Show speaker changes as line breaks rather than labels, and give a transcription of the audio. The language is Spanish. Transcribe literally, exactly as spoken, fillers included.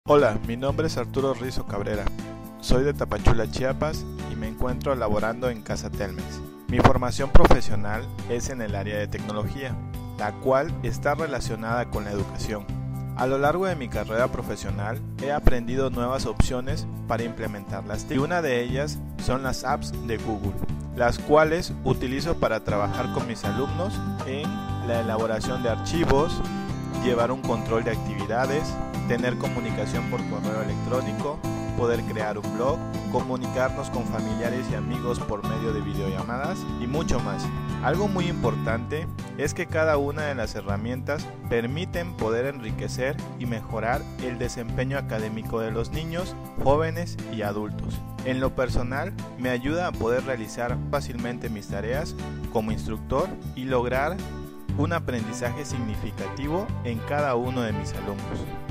Hola, mi nombre es Arturo Rizo Cabrera. Soy de Tapachula, Chiapas y me encuentro laborando en Casa Telmex. Mi formación profesional es en el área de tecnología, la cual está relacionada con la educación. A lo largo de mi carrera profesional he aprendido nuevas opciones para implementarlas y una de ellas son las apps de Google, las cuales utilizo para trabajar con mis alumnos en la elaboración de archivos, llevar un control de actividades, tener comunicación por correo electrónico, poder crear un blog, comunicarnos con familiares y amigos por medio de videollamadas y mucho más. Algo muy importante es que cada una de las herramientas permiten poder enriquecer y mejorar el desempeño académico de los niños, jóvenes y adultos. En lo personal, me ayuda a poder realizar fácilmente mis tareas como instructor y lograr un aprendizaje significativo en cada uno de mis alumnos.